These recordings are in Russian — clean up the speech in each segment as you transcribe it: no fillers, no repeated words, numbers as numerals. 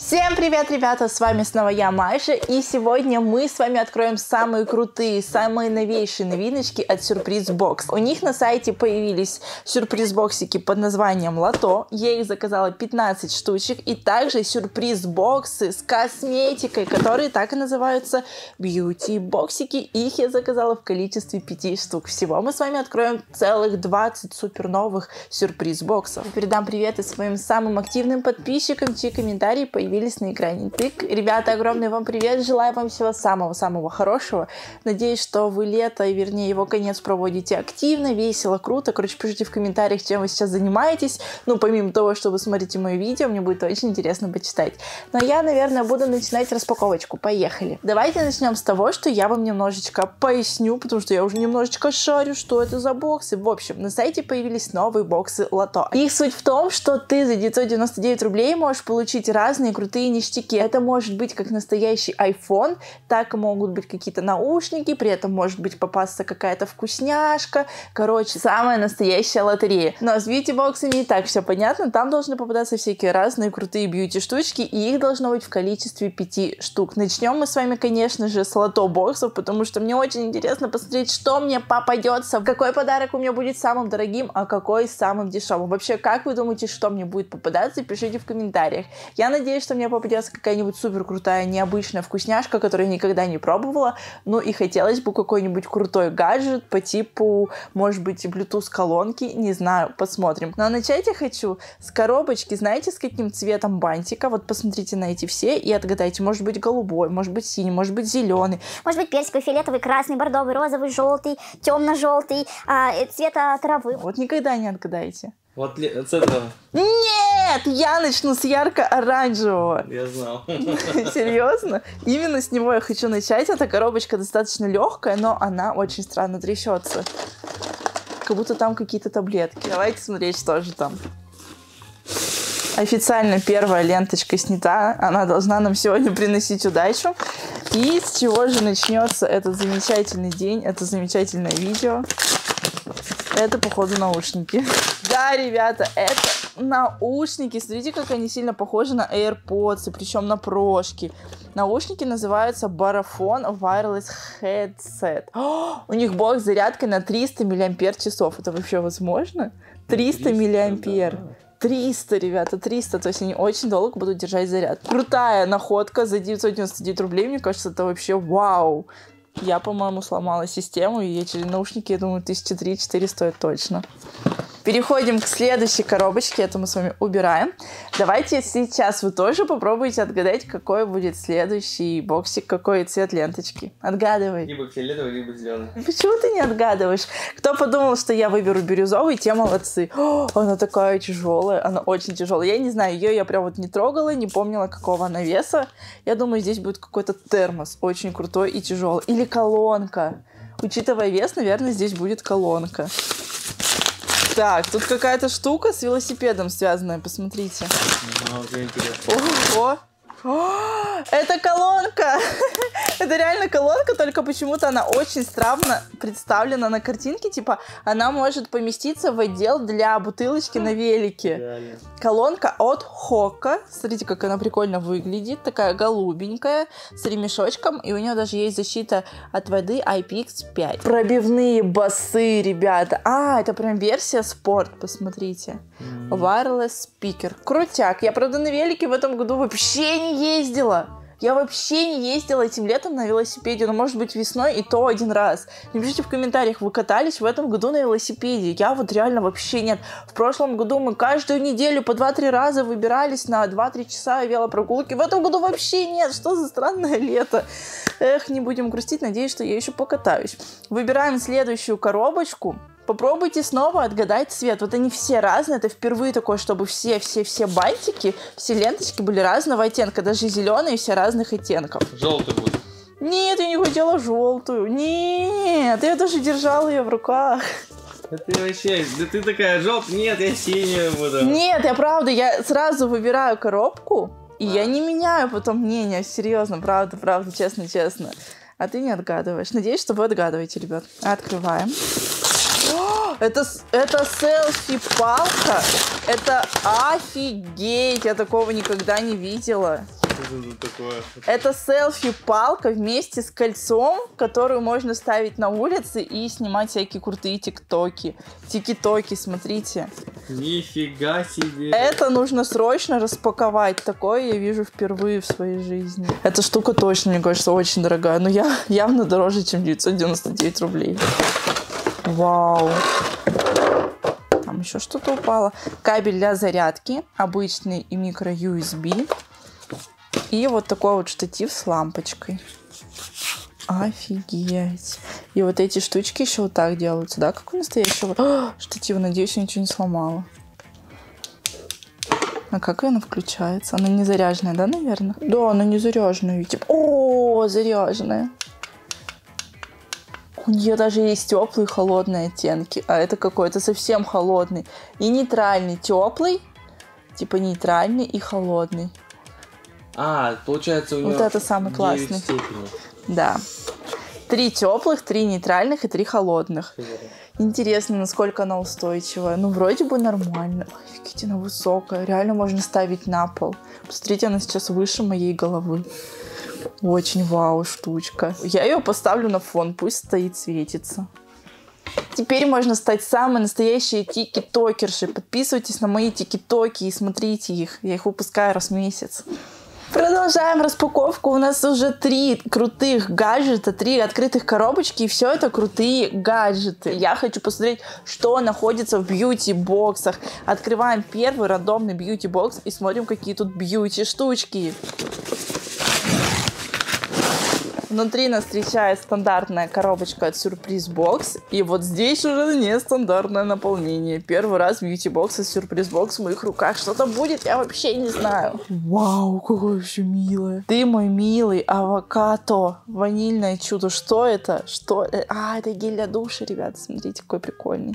Всем привет, ребята! С вами снова я, Маша, и сегодня мы с вами откроем самые крутые, самые новейшие новиночки от Surprise Box. У них на сайте появились сюрприз-боксики под названием Лото. Я их заказала 15 штучек, и также сюрприз-боксы с косметикой, которые так и называются бьюти-боксики. Их я заказала в количестве 5 штук. Всего мы с вами откроем целых 20 супер новых сюрприз-боксов. Передам привет и своим самым активным подписчикам, чьи комментарии появились на экране. Тык. Ребята, огромный вам привет, желаю вам всего самого-самого хорошего. Надеюсь, что вы лето, и вернее его конец проводите активно, весело, круто. Короче, пишите в комментариях, чем вы сейчас занимаетесь. Ну, помимо того, что вы смотрите мои видео, мне будет очень интересно почитать. Но я, наверное, буду начинать распаковочку. Поехали. Давайте начнем с того, что я вам немножечко поясню, потому что я уже немножечко шарю, что это за боксы. В общем, на сайте появились новые боксы Лото. Их суть в том, что ты за 999 рублей можешь получить разные крутые ништяки. Это может быть как настоящий iPhone, так могут быть какие-то наушники, при этом может быть попасться какая-то вкусняшка. Короче, самая настоящая лотерея. Но с бьюти-боксами не так все понятно. Там должны попадаться всякие разные крутые бьюти-штучки, и их должно быть в количестве 5 штук. Начнем мы с вами, конечно же, с лото-боксов, потому что мне очень интересно посмотреть, что мне попадется, какой подарок у меня будет самым дорогим, а какой самым дешевым. Вообще, как вы думаете, что мне будет попадаться? Пишите в комментариях. Я надеюсь, что мне попадется какая-нибудь супер крутая, необычная вкусняшка, которую я никогда не пробовала. Ну и хотелось бы какой-нибудь крутой гаджет по типу, может быть, Bluetooth колонки, не знаю, посмотрим. Но начать я хочу с коробочки, знаете, с каким цветом бантика. Вот посмотрите на эти все и отгадайте, может быть голубой, может быть синий, может быть зеленый. Может быть персиковый, фиолетовый, красный, бордовый, розовый, желтый, темно-желтый, цвета травы. Вот никогда не отгадаете. Вот с этого. Нет, я начну с ярко-оранжевого. Я знал. Серьезно? Именно с него я хочу начать. Эта коробочка достаточно легкая, но она очень странно трясется. Как будто там какие-то таблетки. Давайте смотреть, что же там. Официально первая ленточка снята. Она должна нам сегодня приносить удачу. И с чего же начнется этот замечательный день, это замечательное видео? Это, походу, наушники. Да, ребята, это наушники. Смотрите, как они сильно похожи на AirPods, причем на прошки. Наушники называются Barafon Wireless Headset. У них бокс с зарядкой на 300 мАч. Это вообще возможно? 300 мАч. 300, ребята, 300, то есть они очень долго будут держать заряд. Крутая находка за 999 рублей, мне кажется, это вообще вау. Я, по-моему, сломала систему, и эти наушники, я думаю, 1003-4 стоят точно. Переходим к следующей коробочке, это мы с вами убираем. Давайте сейчас вы тоже попробуйте отгадать, какой будет следующий боксик, какой цвет ленточки. Отгадывай. Либо фиолетовый, либо зеленый. Почему ты не отгадываешь? Кто подумал, что я выберу бирюзовый, те молодцы. О, она такая тяжелая, она очень тяжелая. Я не знаю, ее я прям вот не трогала, не помнила, какого она веса. Я думаю, здесь будет какой-то термос, очень крутой и тяжелый. Или колонка. Учитывая вес, наверное, здесь будет колонка. Так, тут какая-то штука с велосипедом связанная, посмотрите. Ого! Это колонка! Это реально колонка, только почему-то она очень странно представлена на картинке. Типа, она может поместиться в отдел для бутылочки на велике. Реально. Колонка от Хока. Смотрите, как она прикольно выглядит. Такая голубенькая, с ремешочком. И у нее даже есть защита от воды IPX5. Пробивные басы, ребята. Это прям версия спорт, посмотрите. Wireless speaker. Крутяк. Я, правда, на велике в этом году вообще не ездила. Я вообще не ездила этим летом на велосипеде, но, может быть, весной и то один раз. Напишите в комментариях, вы катались в этом году на велосипеде? Я вот реально вообще нет. В прошлом году мы каждую неделю по 2-3 раза выбирались на 2-3 часа велопрогулки. В этом году вообще нет. Что за странное лето? Эх, не будем грустить, надеюсь, что я еще покатаюсь. Выбираем следующую коробочку. Попробуйте снова отгадать цвет. Вот они все разные. Это впервые такое, чтобы все бантики, все ленточки были разного оттенка. Даже зеленые все разных оттенков. Желтый будет. Нет, я не хотела желтую. Нет, я даже держала ее в руках. Да ты вообще, да ты такая желтая. Нет, я синюю буду. Нет, я сразу выбираю коробку, и я не меняю потом мнение. Серьезно, правда, честно. А ты не отгадываешь. Надеюсь, что вы отгадываете, ребят. Открываем. Это селфи-палка. Это офигеть. Я такого никогда не видела. Это селфи-палка вместе с кольцом, которую можно ставить на улице и снимать всякие крутые тиктоки. Тики-токи, смотрите. Нифига себе. Это нужно срочно распаковать. Такое я вижу впервые в своей жизни. Эта штука точно, мне кажется, очень дорогая. Но явно дороже, чем 999 рублей. Вау. Там еще что-то упало. Кабель для зарядки. Обычный и микро-USB. И вот такой вот штатив с лампочкой. Офигеть. И вот эти штучки еще вот так делаются, да? Как у настоящего штатива. Надеюсь, я ничего не сломала. А как она включается? Она не заряженная, да, наверное? Да, она не заряженная, видите. О, заряженная. У нее даже есть теплые и холодные оттенки. А это какой-то совсем холодный. И нейтральный. Теплый, типа нейтральный и холодный. А, получается, у него вот это самый классный. степеней. Да. 3 теплых, 3 нейтральных и 3 холодных. Интересно, насколько она устойчивая. Ну, вроде бы нормально. Офигеть, она высокая. Реально можно ставить на пол. Посмотрите, она сейчас выше моей головы. Очень вау штучка. Я ее поставлю на фон, пусть стоит, светится. Теперь можно стать самой настоящей тики-токершей. Подписывайтесь на мои тики-токи и смотрите их. Я их выпускаю раз в месяц. Продолжаем распаковку. У нас уже 3 крутых гаджета, 3 открытых коробочки, и все это крутые гаджеты. Я хочу посмотреть, что находится в бьюти-боксах. Открываем первый рандомный бьюти-бокс и смотрим, какие тут бьюти-штучки. Внутри нас встречает стандартная коробочка от Surprise Box. И вот здесь уже нестандартное наполнение. Первый раз бьюти-бокс от Surprise Box в моих руках. Что там будет, я вообще не знаю. Вау, какое вообще милое. Ты мой милый авокадо. Ванильное чудо. Что это? Что? А, это гель для душа, ребята. Смотрите, какой прикольный.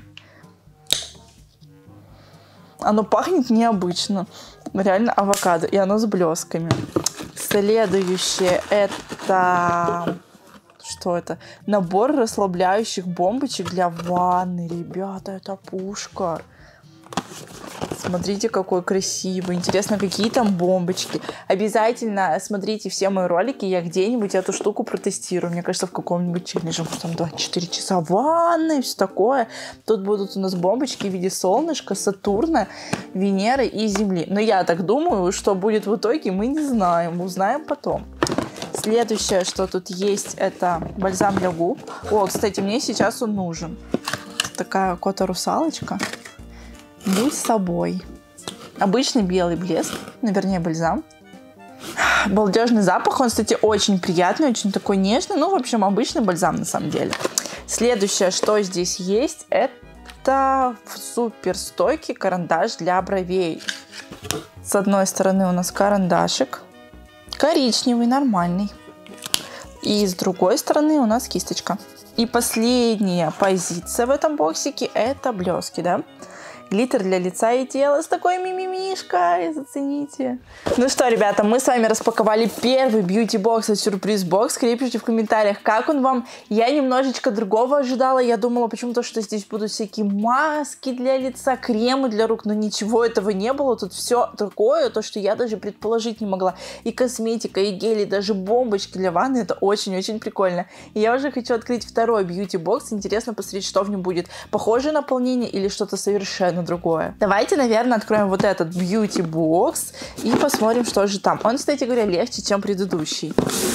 Оно пахнет необычно. Реально авокадо. И оно с блесками. Следующее это... Что это? Набор расслабляющих бомбочек для ванны. Ребята, это пушка. Смотрите, какой красивый. Интересно, какие там бомбочки. Обязательно смотрите все мои ролики. Я где-нибудь эту штуку протестирую. Мне кажется, в каком-нибудь челлендже. Там 24 часа ванны и все такое. Тут будут у нас бомбочки в виде солнышка, Сатурна, Венеры и Земли. Но я так думаю, что будет в итоге, мы не знаем. Узнаем потом. Следующее, что тут есть, это бальзам для губ. О, кстати, мне сейчас он нужен. Такая кота-русалочка. Будь собой. Обычный белый блеск, вернее бальзам. Балдежный запах, он, кстати, очень приятный, очень такой нежный. Ну, в общем, обычный бальзам на самом деле. Следующее, что здесь есть, это суперстойкий карандаш для бровей. С одной стороны у нас карандашик. Коричневый, нормальный. И с другой стороны у нас кисточка. И последняя позиция в этом боксике это блески, да? Глиттер для лица и тела с такой мимимишкой, зацените. Ну что, ребята, мы с вами распаковали первый бьюти-бокс от Surprise Box. Скрепите в комментариях, как он вам. Я немножечко другого ожидала. Я думала почему-то, что здесь будут всякие маски для лица, кремы для рук, но ничего этого не было. Тут все такое, то, что я даже предположить не могла. И косметика, и гели, и даже бомбочки для ванны. Это очень-очень прикольно. И я уже хочу открыть второй бьюти-бокс. Интересно посмотреть, что в нем будет. Похожее наполнение или что-то совершенно другое. Давайте, наверное, откроем вот этот бьюти-бокс и посмотрим, что же там. Он, кстати говоря, легче, чем предыдущий.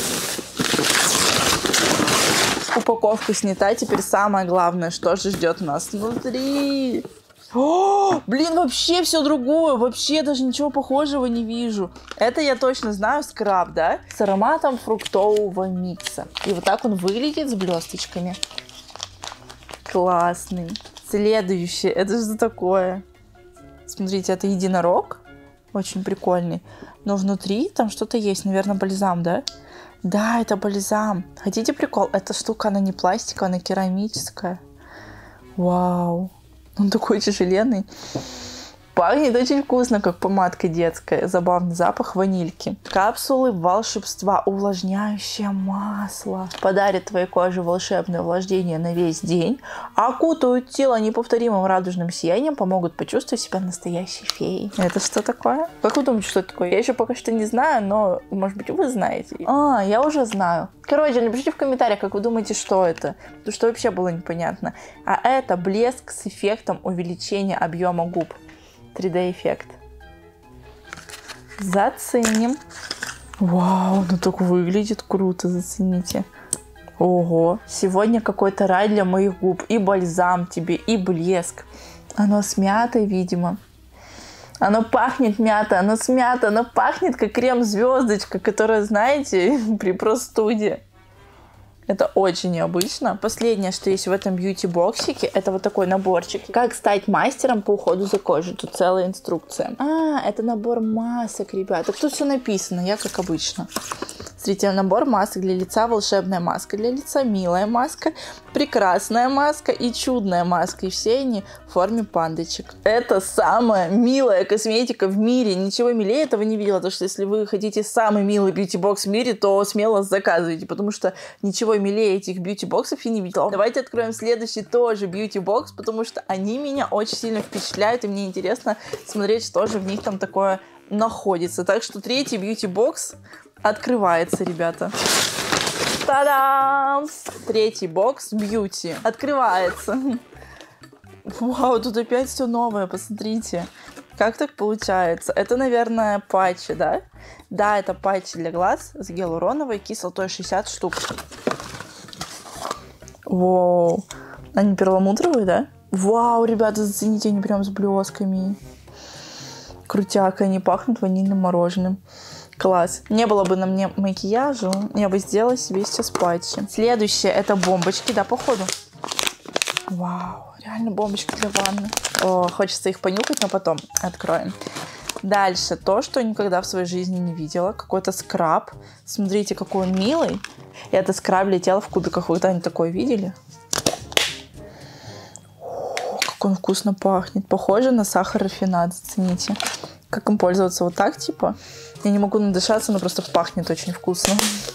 Упаковка снята. Теперь самое главное, что же ждет нас внутри. О, блин, вообще все другое. Вообще даже ничего похожего не вижу. Это я точно знаю, скраб, да? С ароматом фруктового микса. И вот так он выглядит с блесточками. Классный. Следующее. Это что такое? Смотрите, это единорог. Очень прикольный. Но внутри там что-то есть. Наверное, бальзам, да? Да, это бальзам. Хотите прикол? Эта штука, она не пластиковая, она керамическая. Вау. Он такой тяжеленный. Пахнет очень вкусно, как помадка детская. Забавный запах ванильки. Капсулы волшебства. Увлажняющее масло. Подарит твоей коже волшебное увлажнение на весь день. Окутают тело неповторимым радужным сиянием. Помогут почувствовать себя настоящей феей. Это что такое? Как вы думаете, что это такое? Я еще пока что не знаю, но, может быть, вы знаете. Я уже знаю. Короче, напишите в комментариях, как вы думаете, что это. Потому что вообще было непонятно. А это блеск с эффектом увеличения объема губ. 3D-эффект. Заценим. Вау, ну так выглядит круто, зацените. Ого, сегодня какой-то рай для моих губ. И бальзам тебе, и блеск. Оно с мятой, видимо. Оно пахнет мятой, оно с мятой, оно пахнет как крем-звездочка, которая, знаете, при простуде. Это очень необычно. Последнее, что есть в этом бьюти-боксике, это вот такой наборчик. Как стать мастером по уходу за кожей. Тут целая инструкция. Это набор масок, ребята. Тут все написано, я как обычно. Смотрите, набор масок для лица, волшебная маска для лица, милая маска, прекрасная маска и чудная маска. И все они в форме пандочек. Это самая милая косметика в мире. Ничего милее этого не видела. Потому что если вы хотите самый милый бьюти-бокс в мире, то смело заказывайте. Потому что ничего милее этих бьюти-боксов я не видела. Давайте откроем следующий тоже бьюти-бокс, потому что они меня очень сильно впечатляют. И мне интересно смотреть, что же в них там такое находится. Так что третий бьюти-бокс открывается, ребята. Та-дам! Третий бокс бьюти открывается. Вау, тут опять все новое, посмотрите. Как так получается? Это, наверное, патчи, да? Да, это патчи для глаз с гиалуроновой кислотой 60 штук. Вау. Они перламутровые, да? Вау, ребята, зацените, они прям с блесками. Крутяк, они пахнут ванильным мороженым. Класс. Не было бы на мне макияжа, я бы сделала себе сейчас патчи. Следующее это бомбочки, да, походу. Вау, реально бомбочки для ванны. О, хочется их понюхать, но потом откроем. Дальше то, что я никогда в своей жизни не видела. Какой-то скраб. Смотрите, какой он милый. И это скраб для тела в кубиках. Вы когда-нибудь такое видели? О, как он вкусно пахнет. Похоже на сахар-рафинад, зацените. Как им пользоваться? Вот так, типа? Я не могу надышаться, но просто пахнет очень вкусно.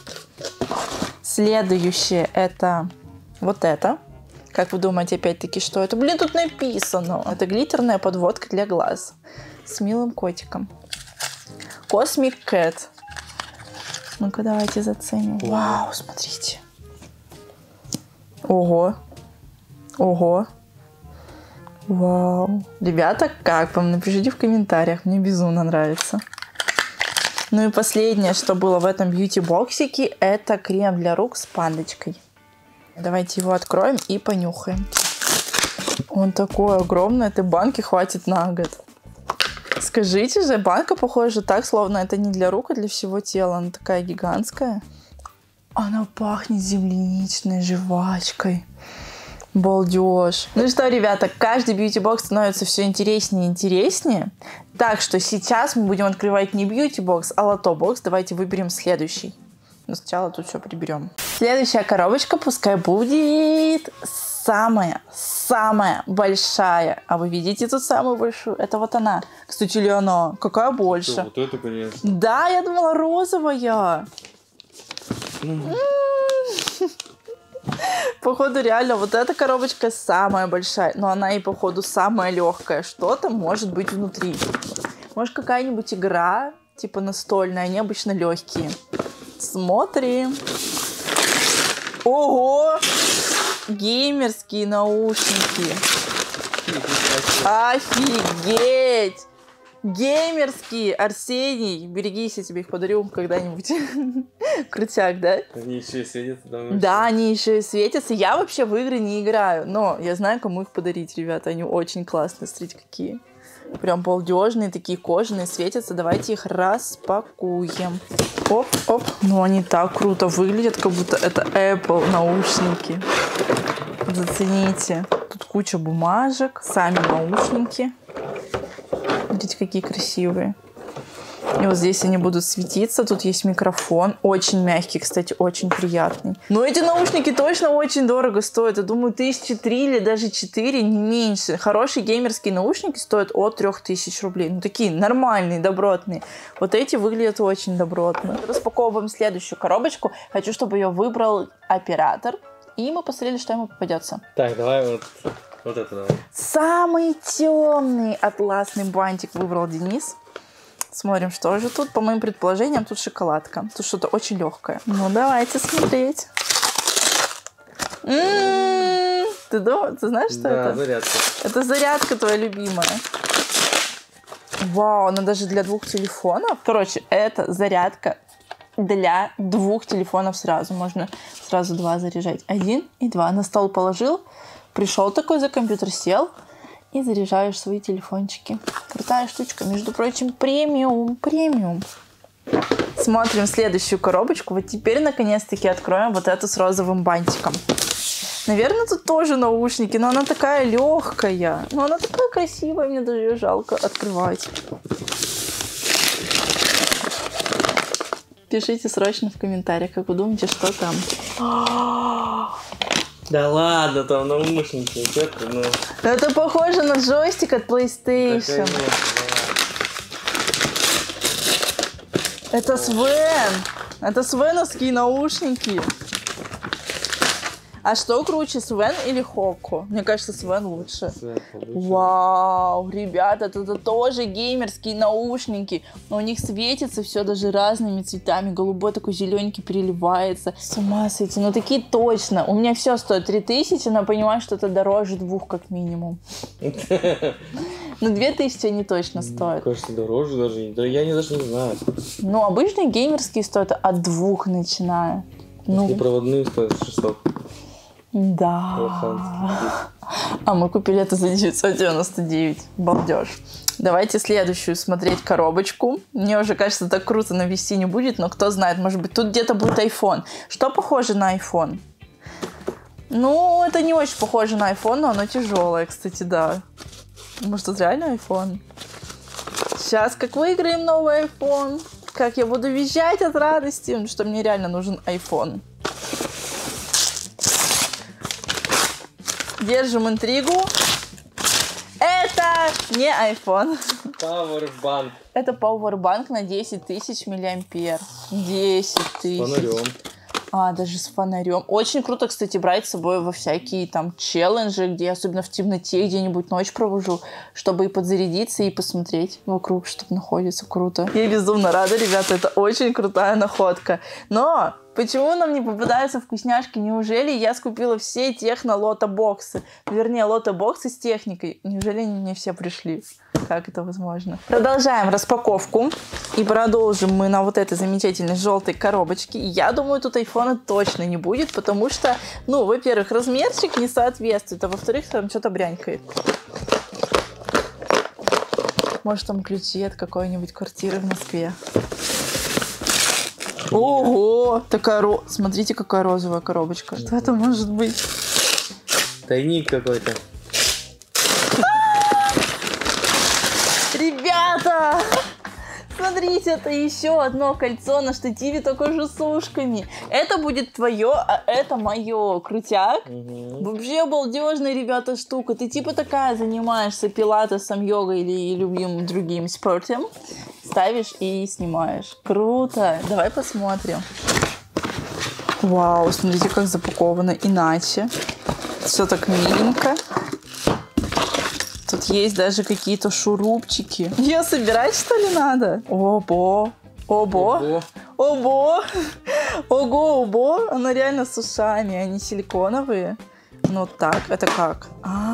Следующее это вот это. Как вы думаете, опять-таки, что это? Блин, тут написано. Это глиттерная подводка для глаз. С милым котиком. Cosmic Cat. Ну-ка, давайте заценим. Вау, смотрите. Ого. Ого. Вау. Ребята, как вам? Напишите в комментариях. Мне безумно нравится. Ну и последнее, что было в этом бьюти-боксике, это крем для рук с пандочкой. Давайте его откроем и понюхаем. Он такой огромный, этой банки хватит на год. Скажите же, банка похожа так, словно это не для рук, а для всего тела. Она такая гигантская. Она пахнет земляничной жвачкой. Балдеж. Ну что, ребята, каждый бьюти-бокс становится все интереснее и интереснее. Так что сейчас мы будем открывать не бьюти-бокс, а лото-бокс. Давайте выберем следующий. Но сначала тут все приберем. Следующая коробочка пускай будет самая большая. А вы видите тут самую большую? Это вот она. Кстати, ли она? Какая больше? Вот это, конечно. Да, я думала розовая. Походу, реально, вот эта коробочка самая большая. Но она и, походу, самая легкая. Что-то может быть внутри. Может, какая-нибудь игра, типа настольная. Они обычно легкие. Смотрим. Ого! Геймерские наушники. Офигеть! Геймерские, Арсений, берегись, я тебе их подарю когда-нибудь. Крутяк, да? Они еще и светятся. Да, они еще и светятся. Я вообще в игры не играю, но я знаю, кому их подарить, ребята. Они очень классные, смотрите, какие. Прям балдежные, такие кожаные, светятся. Давайте их распакуем. Оп, оп. Ну, они так круто выглядят, как будто это Apple наушники. Зацените. Тут куча бумажек, сами наушники. Смотрите, какие красивые. И вот здесь они будут светиться. Тут есть микрофон. Очень мягкий, кстати, очень приятный. Но эти наушники точно очень дорого стоят. Я думаю, 1003 или даже 4, не меньше. Хорошие геймерские наушники стоят от 3000 рублей. Ну, такие нормальные, добротные. Вот эти выглядят очень добротно. Распаковываем следующую коробочку. Хочу, чтобы ее выбрал оператор. И мы посмотрели, что ему попадется. Так, давай вот это давай. Самый темный атласный бантик выбрал Денис. Смотрим, что же тут. По моим предположениям, тут шоколадка. Тут что-то очень легкое. Ну, давайте смотреть. Ты знаешь, что это? Да, зарядка. Это зарядка твоя любимая. Вау, она даже для 2 телефонов. Короче, это зарядка для 2 телефонов сразу. Можно сразу 2 заряжать. 1 и 2. На стол положил. Пришел такой за компьютер, сел и заряжаешь свои телефончики. Крутая штучка. Между прочим, премиум. Смотрим следующую коробочку. Вот теперь наконец-таки откроем вот эту с розовым бантиком. Наверное, тут тоже наушники, но она такая легкая. Но она такая красивая, мне даже ее жалко открывать. Пишите срочно в комментариях, как вы думаете, что там. Да ладно, там наушники. Это похоже на джойстик от PlayStation. Это Свен. Это свеновские наушники. А что круче, Свен или Хоко? Мне кажется, Свен лучше. Вау, ребята, это тоже геймерские наушники. Но у них светится все даже разными цветами. Голубой такой зелененький переливается. С ума сойти. Ну такие точно. У меня все стоит 3000, но понимаю, что это дороже 2 как минимум. Ну 2000 они точно стоят. Кажется, дороже даже. Да я даже не знаю. Ну обычные геймерские стоят от 2 начиная. И проводные стоят 600. Да. А мы купили это за 999. Балдеж. Давайте следующую смотреть коробочку. Мне уже кажется, так круто навести не будет, но кто знает, может быть, тут где-то будет iPhone. Что похоже на iPhone? Ну, это не очень похоже на iPhone, но оно тяжелое, кстати, да. Может, тут реально iPhone? Сейчас как выиграем новый iPhone. Как я буду визжать от радости, что мне реально нужен iPhone. Держим интригу. Это не iPhone. Powerbank. Это Powerbank на 10 тысяч миллиампер. 10 тысяч. С фонарем. Даже с фонарем. Очень круто, кстати, брать с собой во всякие там челленджи, где особенно в темноте где-нибудь ночь провожу, чтобы и подзарядиться, и посмотреть вокруг, что находится. Круто. Я безумно рада, ребята, это очень крутая находка. Но почему нам не попадаются вкусняшки? Неужели я скупила все техно-лото-боксы? Вернее, лото-боксы с техникой. Неужели они не все пришли? Как это возможно? Продолжаем распаковку. И продолжим мы на вот этой замечательной желтой коробочке. Я думаю, тут айфона точно не будет, потому что, ну, во-первых, размерчик не соответствует, а во-вторых, там что-то брянькает. Может, там ключи от какой-нибудь квартиры в Москве. Ого! Такая Смотрите, какая розовая коробочка. Что это может быть? Тайник какой-то. Ребята! Смотрите, это еще одно кольцо на штативе, только же с ушками. Это будет твое, а это мое. Крутяк. Вообще обалдежная, ребята, штука. Ты типа такая занимаешься пилатесом, йогой или любым другим спортом. Ставишь и снимаешь. Круто. Давай посмотрим. Вау, смотрите, как запаковано иначе. Все так миленько. Тут есть даже какие-то шурупчики. Ее собирать, что ли, надо? Обо! Обо! Обо! Ого, обо! Она реально с ушами, они силиконовые. Ну так, это как?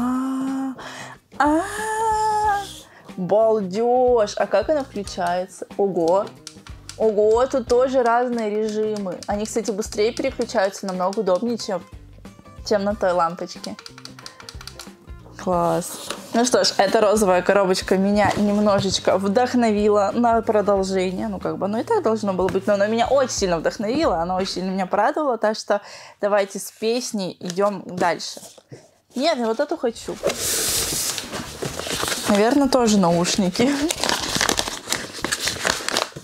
Балдеж! А как она включается? Ого! Ого, тут тоже разные режимы. Они, кстати, быстрее переключаются, намного удобнее, чем на той лампочке. Класс. Ну что ж, эта розовая коробочка меня немножечко вдохновила на продолжение. Ну, как бы, ну и так должно было быть. Но она меня очень сильно вдохновила, она очень сильно меня порадовала. Так что давайте с песней идем дальше. Нет, я вот эту хочу. Наверное, тоже наушники.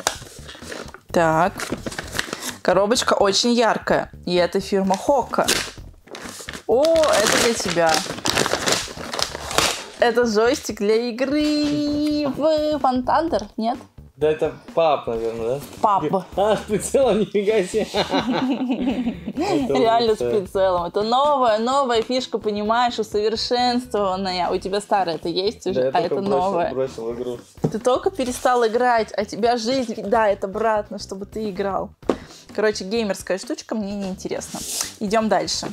Так. Коробочка очень яркая. И это фирма Хока. О, это для тебя. Это джойстик для игры в War Thunder, нет? Да это пап, наверное, да? Пап. А, с прицелом, нифига себе. Реально с прицелом. Это новая фишка, понимаешь, усовершенствованная. У тебя старая-то есть уже, а это новая. Бросил игру. Ты только перестал играть, а тебя жизнь кидает обратно, чтобы ты играл. Короче, геймерская штучка, мне не интересно. Идем дальше.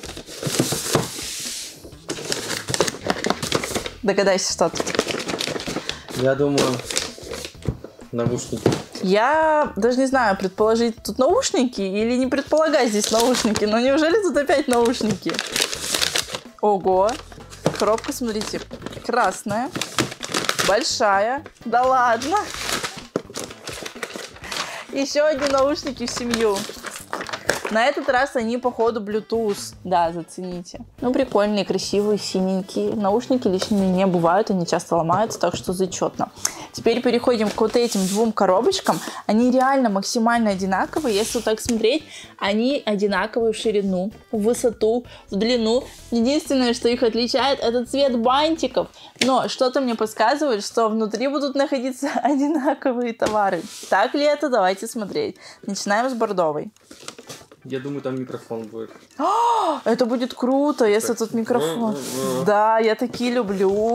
Догадайся, что тут. Я думаю, наушники. Я даже не знаю, предположить тут наушники или не предполагать здесь наушники. Но неужели тут опять наушники? Ого. Коробка, смотрите, красная, большая. Да ладно. Еще одни наушники в семью. На этот раз они, походу, Bluetooth. Да, зацените. Ну, прикольные, красивые, синенькие. Наушники лишними не бывают, они часто ломаются, так что зачетно. Теперь переходим к вот этим двум коробочкам. Они реально максимально одинаковые. Если так смотреть, они одинаковые в ширину, в высоту, в длину. Единственное, что их отличает, это цвет бантиков. Но что-то мне подсказывает, что внутри будут находиться одинаковые товары. Так ли это? Давайте смотреть. Начинаем с бордовой. Я думаю, там микрофон будет. Это будет круто, если тут микрофон. Да, я такие люблю.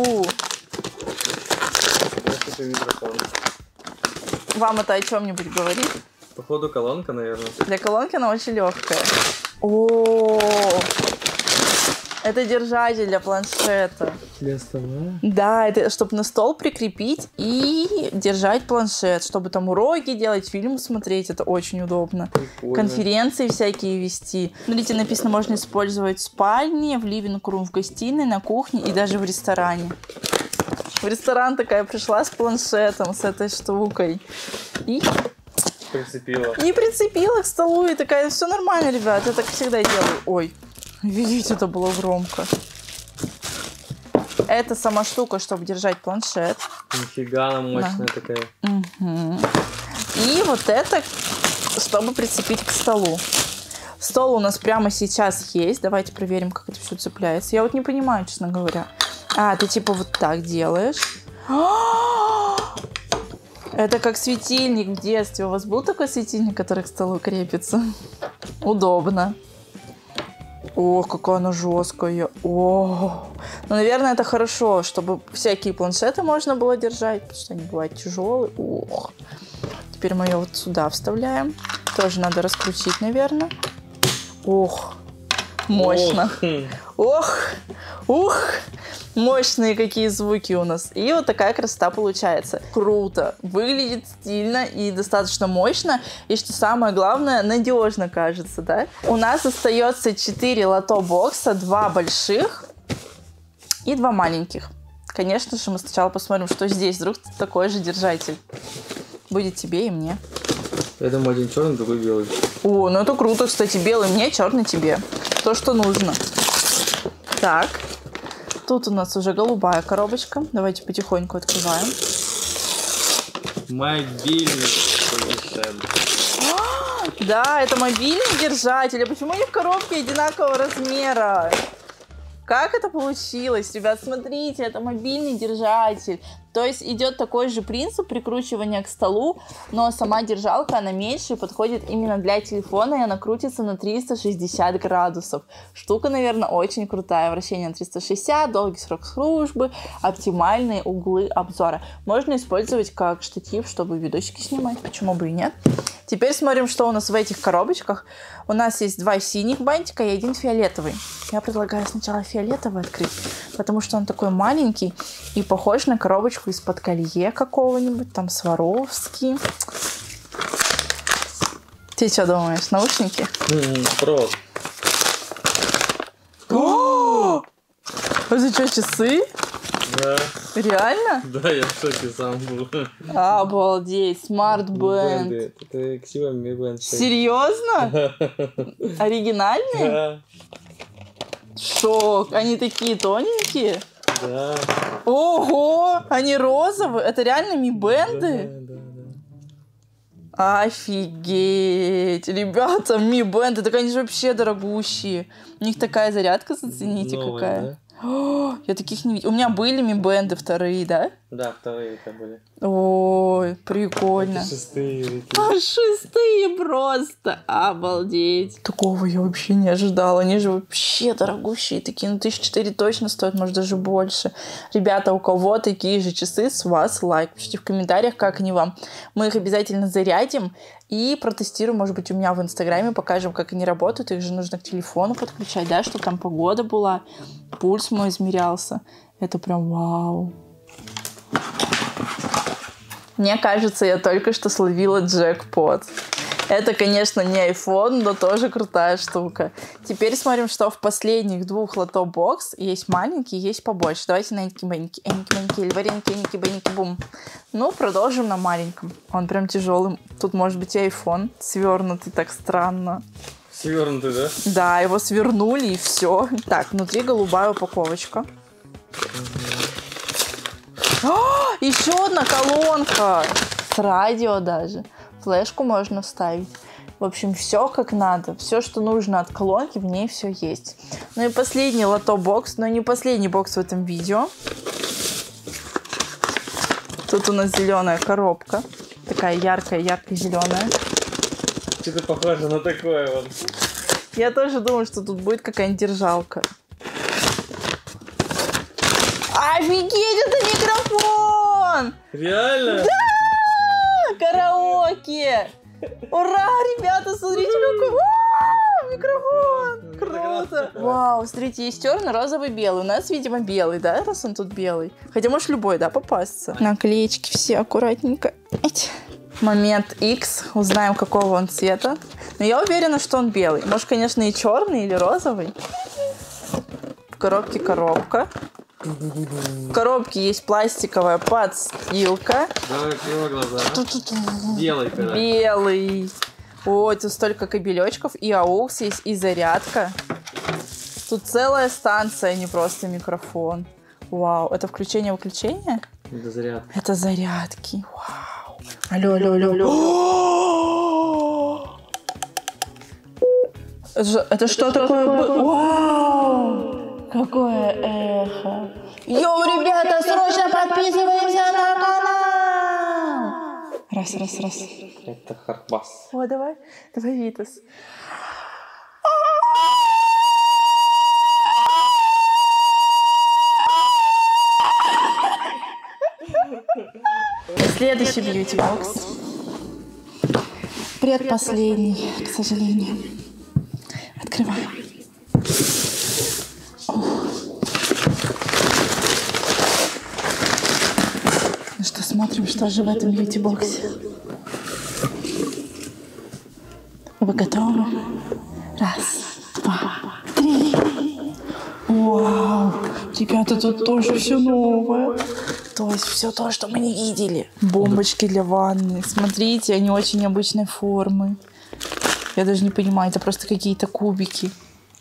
Это микрофон. Вам это о чем-нибудь говорит? Походу колонка, наверное. Для колонки она очень легкая. О, это держатель для планшета. Для стола? Да, это чтобы на стол прикрепить и держать планшет, чтобы там уроки делать, фильмы смотреть. Это очень удобно. Прикольно. Конференции всякие вести. Смотрите, написано, можно использовать в спальне, в living-room, в гостиной, на кухне и даже в ресторане. В ресторан такая пришла с планшетом, с этой штукой. И Прицепила. не прицепила к столу. И такая, все нормально, ребят, я так всегда делаю. Ой, видите, это было громко. Это сама штука, чтобы держать планшет. Нифига она мощная такая. Угу. И вот это, чтобы прицепить к столу. Стол у нас прямо сейчас есть. Давайте проверим, как это все цепляется. Я вот не понимаю, честно говоря. А, ты типа вот так делаешь. Это как светильник в детстве. У вас был такой светильник, который к столу крепится? Удобно. О, какая она жесткая. О, ну, наверное, это хорошо, чтобы всякие планшеты можно было держать, потому что они бывают тяжелые. Ох. Теперь мы ее вот сюда вставляем. Тоже надо раскрутить, наверное. Ох, мощно. Ох, ух. Мощные какие звуки у нас. И вот такая красота получается. Круто. Выглядит стильно и достаточно мощно. И что самое главное, надежно кажется, да? У нас остается 4 лото-бокса, 2 больших и 2 маленьких. Конечно же, мы сначала посмотрим, что здесь. Вдруг такой же держатель. Будет тебе и мне. Я думаю, один черный, другой белый. О, ну это круто, кстати. Белый мне, черный тебе. То, что нужно. Так. Тут у нас уже голубая коробочка. Давайте потихоньку открываем. Мобильный совершенно. Да, это мобильный держатель. А почему они в коробке одинакового размера? Как это получилось? Ребят, смотрите, это мобильный держатель. То есть идет такой же принцип прикручивания к столу, но сама держалка, она меньше и подходит именно для телефона, и она крутится на 360 градусов. Штука, наверное, очень крутая. Вращение на 360, долгий срок службы, оптимальные углы обзора. Можно использовать как штатив, чтобы видосики снимать, почему бы и нет. Теперь смотрим, что у нас в этих коробочках. У нас есть 2 синих бантика и 1 фиолетовый. Я предлагаю сначала фиолетовый открыть, потому что он такой маленький и похож на коробочку из-под колье какого-нибудь, там Сваровский. Ты что думаешь, наушники? Просто. О! Это что, часы? Да. Реально? Да, я в шоке сам был. Обалдеть, Smart Band. Бенды. Это Xiaomi Band 6. Серьезно? Оригинальные? Да. Шок, они такие тоненькие. Да. Ого, они розовые. Это реально Mi Band? Да. Офигеть! Ребята, Mi Band, так они же вообще дорогущие. У них такая зарядка, зацените, Новая, какая. да? О, я таких не видела. У меня были Mi Band вторые, да? Да, вторые это были. Ой, прикольно. Шестые. Шестые просто. Обалдеть. Такого я вообще не ожидала. Они же вообще дорогущие. Такие, 1004 точно стоят, может, даже больше. Ребята, у кого такие же часы, с вас лайк. Пишите в комментариях, как они вам. Мы их обязательно зарядим и протестируем. Может быть, у меня в Инстаграме покажем, как они работают. Их же нужно к телефону подключать, да, чтобы там погода была. Пульс мой измерялся. Это прям вау. Мне кажется, я только что словила джекпот. Это, конечно, не iPhone, но тоже крутая штука. Теперь смотрим, что в последних двух лото-бокс. Есть маленький, есть побольше. Давайте на эньки-бэньки. Эньки-бэньки, или вареники, эньки-бэньки, бум. Ну, продолжим на маленьком. Он прям тяжелый. Тут может быть и iPhone свернутый так странно. Свернутый, да? Да, его свернули и все. Так, внутри голубая упаковочка. Еще одна колонка с радио даже. Флешку можно вставить. В общем, все как надо. Все, что нужно от колонки, в ней все есть. Ну и последний лото-бокс, но не последний бокс в этом видео. Тут у нас зеленая коробка. Такая яркая, ярко-зеленая. Что-то похоже на такое вот. Я тоже думаю, что тут будет какая-нибудь держалка. Офигеть, это микрофон! Реально? Да! Караоке! Ура, ребята, смотрите, какой... Микрофон! Круто! Вау, смотрите, есть черный, розовый, белый. У нас, видимо, белый, да, раз он тут белый. Хотя, может, любой, да, попасться. Наклеечки все аккуратненько. Момент X. Узнаем, какого он цвета. Но я уверена, что он белый. Может, конечно, и черный или розовый. В коробке коробка. В коробке есть пластиковая подстилка. Давай, открывай глаза. Белый когда. Белый. Ой, тут столько кабелечков. И AUX есть, и зарядка. Тут целая станция, не просто микрофон. Вау, это включение-выключение? Это зарядка. Это зарядки. Вау. Алло, алло, алло, алло. Это что такое? Вау! Какое эхо. Йоу, ребята, срочно подписываемся на канал! Раз. Это Харбас. О, давай, Витас. Следующий бьюти-бокс. Предпоследний, к сожалению. Открываем. Ну что, смотрим, что же в этом бьюти-боксе. Вы готовы? Раз, два, три. Вау! Ребята, тут тоже все новое. То есть все то, что мы не видели. Бомбочки для ванны. Смотрите, они очень необычной формы. Я даже не понимаю, это просто какие-то кубики.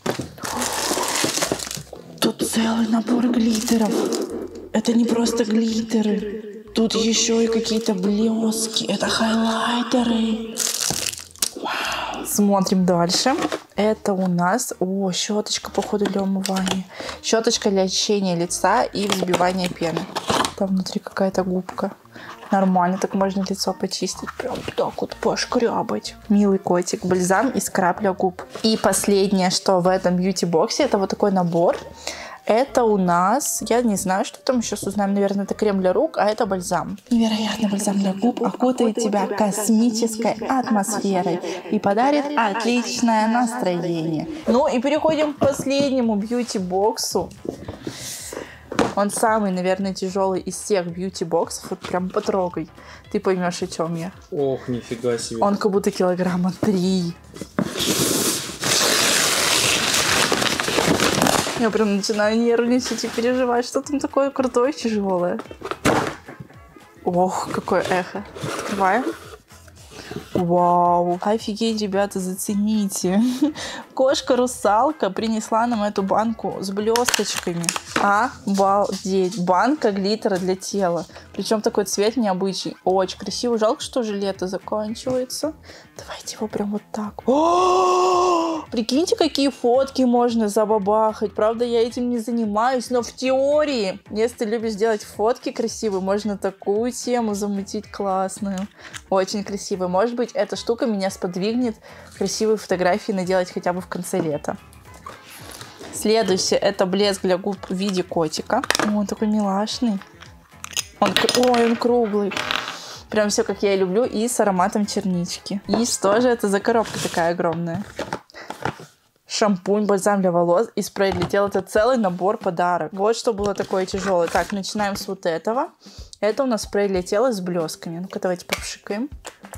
Тут целый набор глиттеров. Это не просто глиттеры. Тут еще и какие-то блески. Это хайлайтеры. Вау. Смотрим дальше. Это у нас... О, щеточка, походу, для умывания. Щеточка для очищения лица и взбивания пены. Там внутри какая-то губка. Нормально, так можно лицо почистить. Прям так вот пошкрябать. Милый котик. Бальзам и скраб для губ. И последнее, что в этом бьюти-боксе, это вот такой набор. Это у нас, я не знаю, что там, сейчас узнаем, наверное, это крем для рук, а это бальзам. Невероятный бальзам для губ окутает тебя космической атмосферой и подарит отличное настроение. Ну и переходим к последнему бьюти-боксу. Он самый, наверное, тяжелый из всех бьюти-боксов. Вот прям потрогай. Ты поймешь, о чем я. Ох, нифига себе. Он как будто килограмма 3. Я прям начинаю нервничать и переживать, что там такое крутое, тяжелое. Ох, какое эхо. Открываем. Вау, офигеть, ребята, зацените. Кошка-русалка принесла нам эту банку с блесточками. Обалдеть. Банка глиттера для тела. Причем такой цвет необычный. Очень красиво. Жалко, что уже лето заканчивается. Давайте его прям вот так. О! Прикиньте, какие фотки можно забабахать. Правда, я этим не занимаюсь, но в теории, если ты любишь делать фотки красивые, можно такую тему замутить классную. Очень красивая. Может быть, эта штука меня сподвигнет красивые фотографии наделать хотя бы в конце лета. Следующее — это блеск для губ в виде котика. О, он такой милашный. Ой, он круглый. Прям все, как я и люблю, и с ароматом чернички. И что же это за коробка такая огромная? Шампунь, бальзам для волос и спрей для тела. Это целый набор подарок. Вот что было такое тяжелое. Так, начинаем с вот этого. Это у нас спрей для тела с блесками. Ну-ка, давайте попшикаем.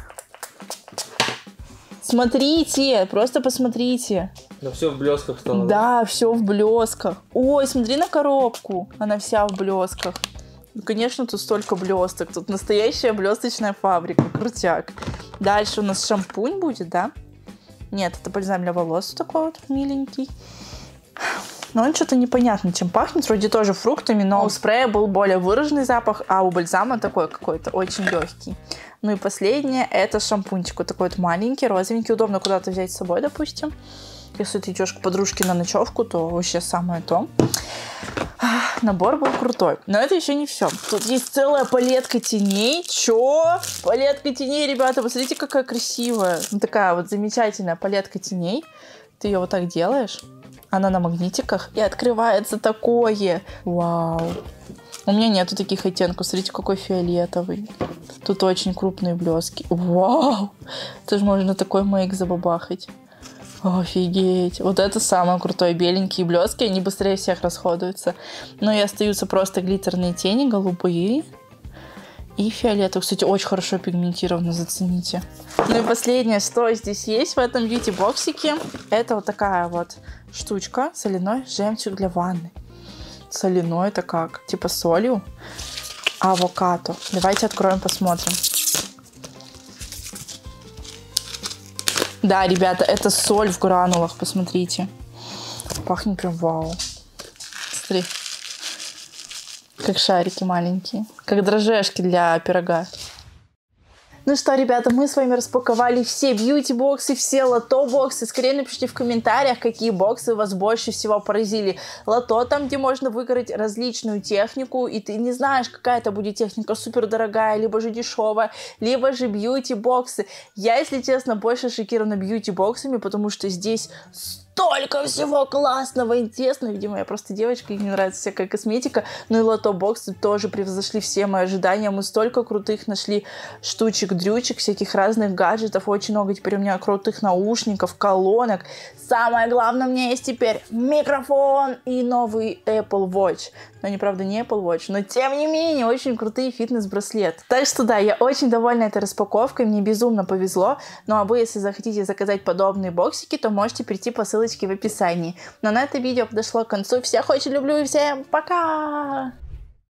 Смотрите, просто посмотрите. Да все в блесках стало. Да, все в блесках. Ой, смотри на коробку. Она вся в блесках. Ну, конечно, тут столько блесток. Тут настоящая блесточная фабрика. Крутяк. Дальше у нас шампунь будет, да? Нет, это бальзам для волос такой вот миленький. Но он что-то непонятно, чем пахнет. Вроде тоже фруктами, но у спрея был более выраженный запах, а у бальзама такой какой-то очень легкий. Ну и последнее, это шампунчик. Вот такой вот маленький, розовенький. Удобно куда-то взять с собой, допустим. Если ты идешь к подружке на ночевку, то вообще самое то. Набор был крутой. Но это еще не все. Тут есть целая палетка теней. Чё? Палетка теней, ребята, посмотрите, какая красивая. Ну, такая вот замечательная палетка теней. Ты ее вот так делаешь. Она на магнитиках. И открывается такое. Вау. У меня нету таких оттенков. Смотрите, какой фиолетовый. Тут очень крупные блески. Вау. Это же можно такой мейк забабахать. Офигеть. Вот это самое крутое. Беленькие блески, они быстрее всех расходуются. Но и остаются просто глиттерные тени, голубые и фиолетовые. Кстати, очень хорошо пигментировано, зацените. Ну и последнее, что здесь есть в этом бьюти-боксике, это вот такая вот штучка. Соляной жемчуг для ванны. Соляной это как? Типа солью. Авокадо. Давайте откроем, посмотрим. Да, ребята, это соль в гранулах, посмотрите. Пахнет прям вау. Смотри. Как шарики маленькие. Как дрожжешки для пирога. Ну что, ребята, мы с вами распаковали все бьюти-боксы, все лото-боксы. Скорее напишите в комментариях, какие боксы вас больше всего поразили. Лото, там, где можно выиграть различную технику, и ты не знаешь, какая это будет техника, супер дорогая, либо же дешевая, либо же бьюти-боксы. Я, если честно, больше шокирована бьюти-боксами, потому что здесь столько всего классного, интересного. Видимо, я просто девочка, и мне нравится всякая косметика. Ну и лото-боксы тоже превзошли все мои ожидания. Мы столько крутых нашли штучек-дрючек, всяких разных гаджетов. Очень много теперь у меня крутых наушников, колонок. Самое главное, у меня есть теперь микрофон и новый Apple Watch. Но они, правда, не Apple Watch, но тем не менее очень крутые фитнес-браслеты. Так что да, я очень довольна этой распаковкой, мне безумно повезло. Ну а вы, если захотите заказать подобные боксики, то можете перейти по ссылочке в описании. Но на это видео подошло к концу. Всех очень люблю и всем пока!